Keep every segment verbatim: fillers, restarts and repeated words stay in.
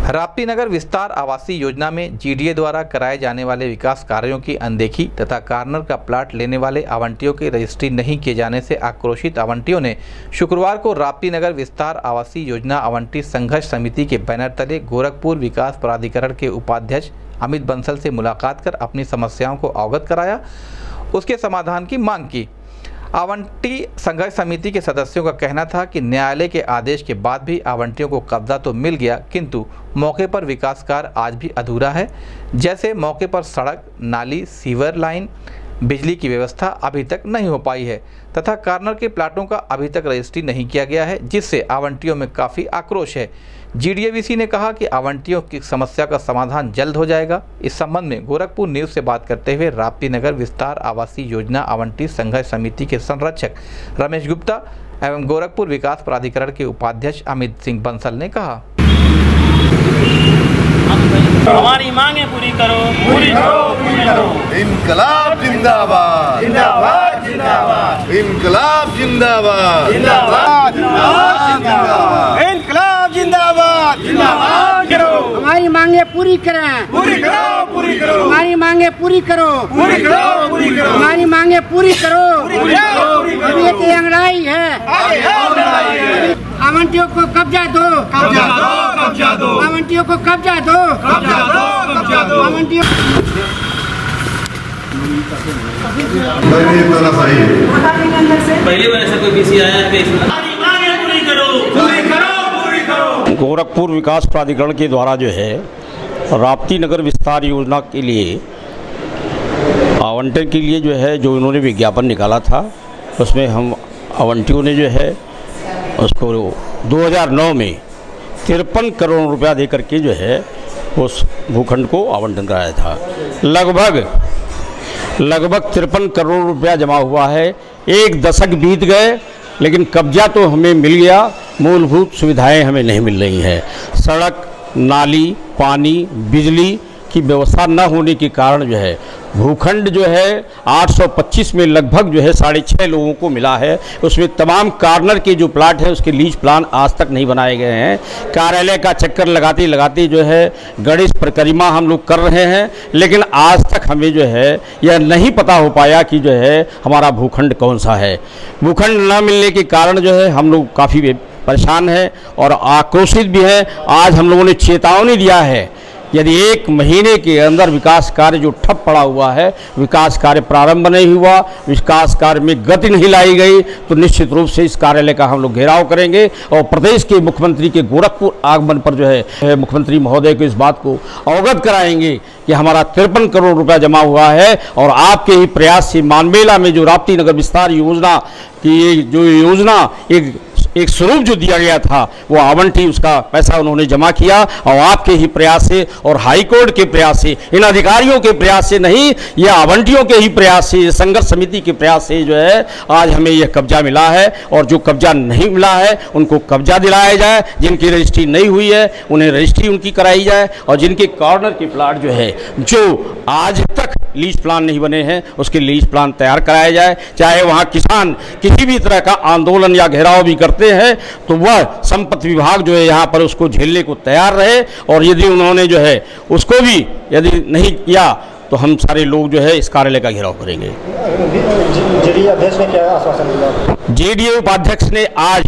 राप्ती नगर विस्तार आवासीय योजना में जीडीए द्वारा कराए जाने वाले विकास कार्यों की अनदेखी तथा कार्नर का प्लाट लेने वाले आवंटियों की रजिस्ट्री नहीं किए जाने से आक्रोशित आवंटियों ने शुक्रवार को राप्ती नगर विस्तार आवासीय योजना आवंटी संघर्ष समिति के बैनर तले गोरखपुर विकास प्राधिकरण के उपाध्यक्ष अमित बंसल से मुलाकात कर अपनी समस्याओं को अवगत कराया, उसके समाधान की मांग की। आवंटी संघर्ष समिति के सदस्यों का कहना था कि न्यायालय के आदेश के बाद भी आवंटियों को कब्जा तो मिल गया, किंतु मौके पर विकास कार्य आज भी अधूरा है। जैसे मौके पर सड़क, नाली, सीवर लाइन, बिजली की व्यवस्था अभी तक नहीं हो पाई है तथा कार्नर के प्लाटों का अभी तक रजिस्ट्री नहीं किया गया है, जिससे आवंटियों में काफ़ी आक्रोश है। जीडीएवीसी ने कहा कि आवंटियों की समस्या का समाधान जल्द हो जाएगा। इस संबंध में गोरखपुर न्यूज़ से बात करते हुए राप्ती नगर विस्तार आवासीय योजना आवंटी संघर्ष समिति के संरक्षक रमेश गुप्ता एवं गोरखपुर विकास प्राधिकरण के उपाध्यक्ष अमित सिंह बंसल ने कहा, हमारी मांगे पूरी करो, पूरी करो, पूरी करो। इनकलाब जिंदाबाद, जिंदाबाद, जिंदाबाद। इनकलाब जिंदाबाद, जिंदाबाद, जिंदाबाद। इनकलाब जिंदाबाद, जिंदाबाद करो। हमारी मांगे पूरी करें, पूरी करो, पूरी करो। हमारी मांगे पूरी करो, पूरी करो, पूरी करो। हमारी मांगे पूरी करो। पूरी करो, पूरी करो। ये तो अंगड़ाई है, आगे आओ, लड़ाई है। आवंटियों को कब्जा दो, कब्जा दो, कब्जा दो। आवंटियों को कब्जा दो, कब्जा दो, कब्जा दो। आवंटियों पहली बार ऐसा कोई पीसी आया है कि हमारी मांगे पूरी करो, पूरी करो, पूरी करो। गोरखपुर विकास प्राधिकरण के द्वारा जो है राप्ती नगर विस्तार योजना के लिए आवंटन के लिए जो है जो उन्होंने विज्ञापन निकाला था, उसमें हम आवंटियों ने जो है उसको दो हज़ार नौ में तिरपन करोड़ रुपया दे करके जो है उस भूखंड को आवंटन कराया था। लगभग लगभग तिरपन करोड़ रुपया जमा हुआ है। एक दशक बीत गए लेकिन कब्जा तो हमें मिल गया, मूलभूत सुविधाएं हमें नहीं मिल रही हैं। सड़क, नाली, पानी, बिजली की व्यवस्था न होने के कारण जो है भूखंड जो है आठ सौ पच्चीस में लगभग जो है साढ़े छः लोगों को मिला है। उसमें तमाम कार्नर के जो प्लाट है उसके लीज प्लान आज तक नहीं बनाए गए हैं। कार्यालय का चक्कर लगाते लगाते जो है गणेश परिक्रमा हम लोग कर रहे हैं, लेकिन आज तक हमें जो है यह नहीं पता हो पाया कि जो है हमारा भूखंड कौन सा है। भूखंड न मिलने के कारण जो है हम लोग काफ़ी परेशान हैं और आक्रोशित भी हैं। आज हम लोगों ने चेतावनी दिया है, यदि एक महीने के अंदर विकास कार्य जो ठप पड़ा हुआ है, विकास कार्य प्रारंभ नहीं हुआ, विकास कार्य में गति नहीं लाई गई, तो निश्चित रूप से इस कार्यालय का हम लोग घेराव करेंगे और प्रदेश के मुख्यमंत्री के गोरखपुर आगमन पर जो है मुख्यमंत्री महोदय को इस बात को अवगत कराएंगे कि हमारा तिरपन करोड़ रुपया जमा हुआ है और आपके ही प्रयास से मानबेला में जो राप्ती नगर विस्तार योजना की जो योजना एक एक स्वरूप जो दिया गया था वो आवंटी उसका पैसा उन्होंने जमा किया और आपके ही प्रयास से और हाई कोर्ट के प्रयास से, इन अधिकारियों के प्रयास से नहीं, ये आवंटियों के ही प्रयास से, संघर्ष समिति के प्रयास से जो है आज हमें यह कब्जा मिला है। और जो कब्जा नहीं मिला है उनको कब्जा दिलाया जाए, जिनकी रजिस्ट्री नहीं हुई है उन्हें रजिस्ट्री उनकी कराई जाए और जिनके कॉर्नर के प्लाट जो है जो आज तक लीज प्लान नहीं बने हैं उसके लीज प्लान तैयार कराया जाए। चाहे वहाँ किसान किसी भी तरह का आंदोलन या घेराव भी करते हैं तो वह संपत्ति विभाग जो है यहाँ पर उसको झेलने को तैयार रहे, और यदि उन्होंने जो है उसको भी यदि नहीं किया तो हम सारे लोग जो है इस कार्यालय का घेराव करेंगे। जेडीए अध्यक्ष ने क्या आश्वासन दिया? जेडीए उपाध्यक्ष ने आज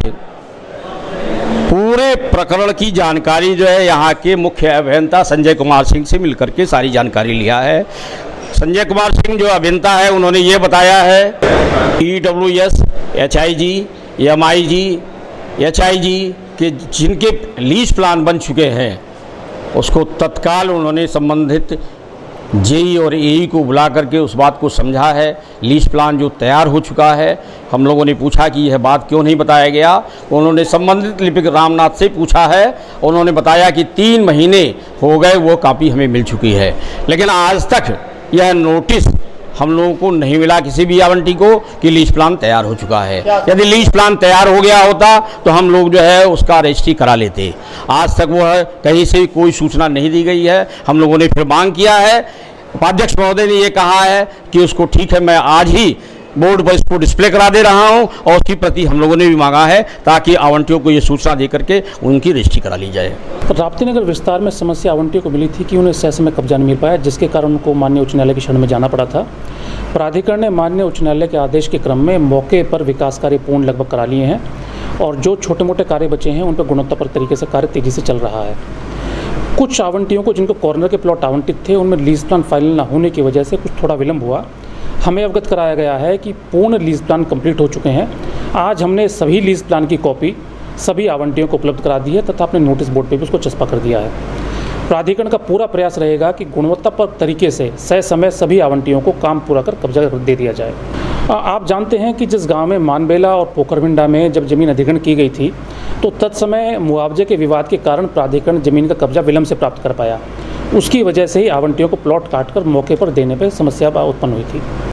पूरे प्रकरण की जानकारी जो है यहाँ के मुख्य अभियंता संजय कुमार सिंह से मिलकर के सारी जानकारी लिया है। संजय कुमार सिंह जो अभियंता है उन्होंने ये बताया है E W S, H I G, M I G, H I G के जिनके लीज प्लान बन चुके हैं उसको तत्काल उन्होंने संबंधित जेई और एई को बुला करके उस बात को समझा है। लीज प्लान जो तैयार हो चुका है, हम लोगों ने पूछा कि यह बात क्यों नहीं बताया गया, उन्होंने संबंधित लिपिक रामनाथ से पूछा है, उन्होंने बताया कि तीन महीने हो गए वो कॉपी हमें मिल चुकी है, लेकिन आज तक यह नोटिस हम लोगों को नहीं मिला किसी भी आवंटी को कि लीज प्लान तैयार हो चुका है। यदि लीज प्लान तैयार हो गया होता तो हम लोग जो है उसका रजिस्ट्री करा लेते। आज तक वो है कहीं से कोई सूचना नहीं दी गई है। हम लोगों ने फिर मांग किया है, उपाध्यक्ष महोदय ने ये कहा है कि उसको ठीक है मैं आज ही बोर्ड पर इसको डिस्प्ले करा दे रहा हूँ और उसकी प्रति हम लोगों ने भी मांगा है ताकि आवंटियों को ये सूचना दे करके उनकी रजिस्ट्री करा ली जाए। राप्ती नगर विस्तार में समस्या आवंटियों को मिली थी कि उन्हें सही समय कब्जा नहीं मिल पाया, जिसके कारण उनको माननीय उच्च न्यायालय की शरण में जाना पड़ा था। प्राधिकरण ने माननीय उच्च न्यायालय के आदेश के क्रम में मौके पर विकास कार्य पूर्ण लगभग करा लिए हैं और जो छोटे मोटे कार्य बचे हैं उन पर गुणवत्तापूर्ण तरीके से कार्य तेजी से चल रहा है। कुछ आवंटियों को जिनको कॉर्नर के प्लॉट आवंटित थे उनमें लीज प्लान फाइनल न होने की वजह से कुछ थोड़ा विलंब हुआ। हमें अवगत कराया गया है कि पूर्ण लीज प्लान कंप्लीट हो चुके हैं। आज हमने सभी लीज प्लान की कॉपी सभी आवंटियों को उपलब्ध करा दी है तथा अपने नोटिस बोर्ड पे भी उसको चस्पा कर दिया है। प्राधिकरण का पूरा प्रयास रहेगा कि गुणवत्तापूर्ण तरीके से सह समय सभी आवंटियों को काम पूरा कर कब्जा दे दिया जाए। आप जानते हैं कि जिस गांव में मानबेला और पोखरभिंडा में जब जमीन अधिग्रहण की गई थी तो तत्समय मुआवजे के विवाद के कारण प्राधिकरण जमीन का कब्जा विलंब से प्राप्त कर पाया। उसकी वजह से ही आवंटियों को प्लॉट काटकर मौके पर देने पर समस्या उत्पन्न हुई थी।